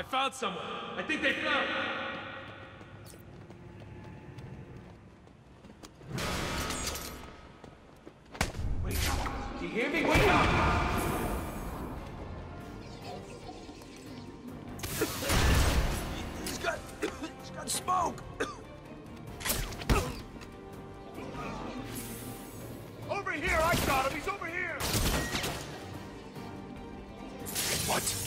found someone. I think they found. Wake up! Do you hear me? Wake up! He's got smoke. Over here! I got him! He's over here! What?